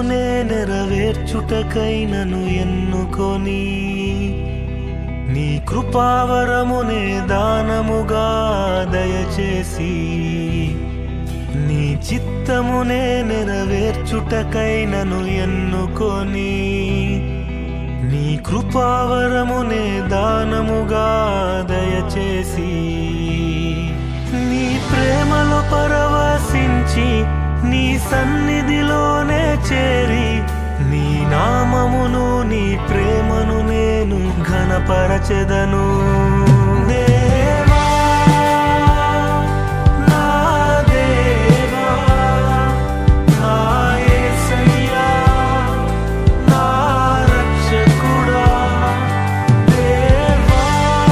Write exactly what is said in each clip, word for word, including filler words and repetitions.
చిత్తమునే నెరవేర్చుటకై నన్ను ఎన్నుకొని నీ కృపావరమునే దానముగా దయచేసి నీ చిత్తమునే నెరవేర్చుటకై నన్ను ఎన్నుకొని నీ కృపావరమునే దానముగా దయచేసి నీ ప్రేమలో పరవశించి నీ సన్నిధిలోనే చేరి నీ నామమును నీ ప్రేమను నేను ఘనపరచెదను. దేవా నా దేవా నా యేసయ్యా నా రక్షకుడా. దేవా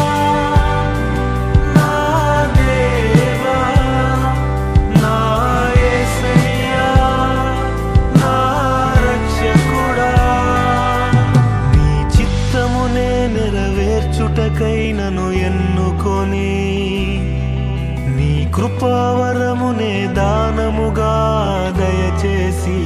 నా దేవా నా యేసయ్యా నా రక్షకుడా. నీ చిత్తమునే నెరవేర్చుటకై నన్ను ఎన్నుకొని నీ కృపావరమునే దానముగా దయచేసి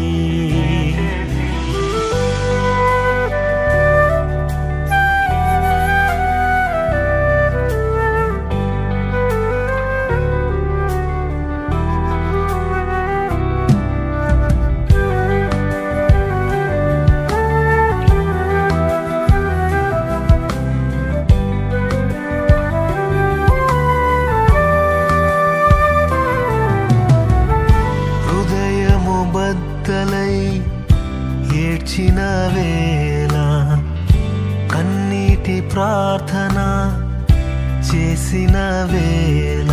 బద్దలై ఏడ్చిన వేళ కన్నీటి ప్రార్థన చేసిన వేళ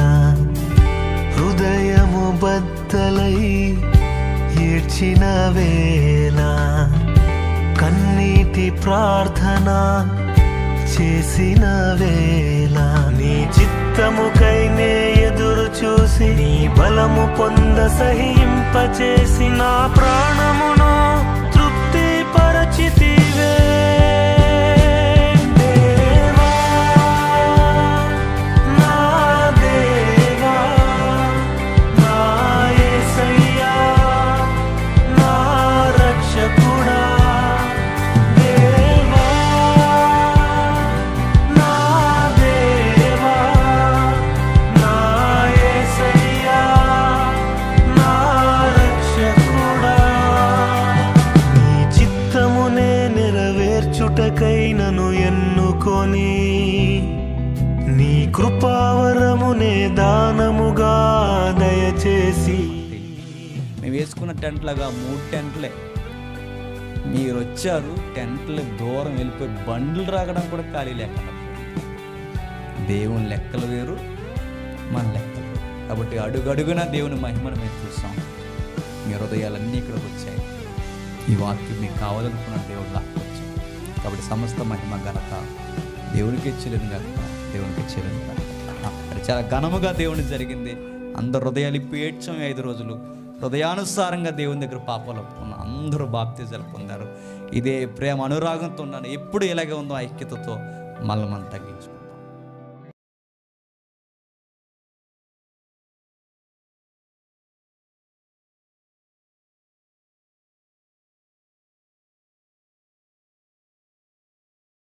హృదయము బద్దలై ఏడ్చిన వేళ కన్నీటి ప్రార్థన చేసిన వేళ నీ చిత్తముకై నే ఎదురు చూసి నీ బలము పొంద సహింపచేసి నా ప్రాణమును తృప్తి పరచితివే. దేవా నా దేవా నా యేసయ్యా నా రక్షకుడా. నెరవేర్చుటకై నన్ను ఎన్నుకొని నీ కృపావరమునే దానముగా దయచేసి. మేము వేసుకున్న టెంట్లాగా మూడు టెంట్లే, మీరు వచ్చారు టెంట్లు దూరం వెళ్ళిపోయి బండ్లు రాగడం కూడా ఖాళీ లేకుండా. దేవుని లెక్కలు వేరు, మన లెక్కలు. కాబట్టి అడుగడుగునా దేవుని మహిమను మేము చూస్తాం. మీ హృదయాలన్నీ ఇక్కడికి వచ్చాయి. ఈ వాక్యం మీకు కావాలనుకున్న దేవుడు లాక్కొచ్చాయి. కాబట్టి సమస్త మహిమ ఘనత దేవునికి ఇచ్చలేను కనుక దేవునికి ఇచ్చలేను కనుక అది చాలా ఘనముగా దేవుని జరిగింది. అందరు హృదయాలు ఇప్పు ఏడ్చాం. ఐదు రోజులు హృదయానుసారంగా దేవుని దగ్గర పాపాలు ఒప్పుకున్న అందరూ బాప్తిజాలు పొందారు. ఇదే ప్రేమ అనురాగంతో ఉన్నాను. ఎప్పుడు ఇలాగే ఉందో ఐక్యతతో మళ్ళీ మనం తగ్గించుకుంటాం.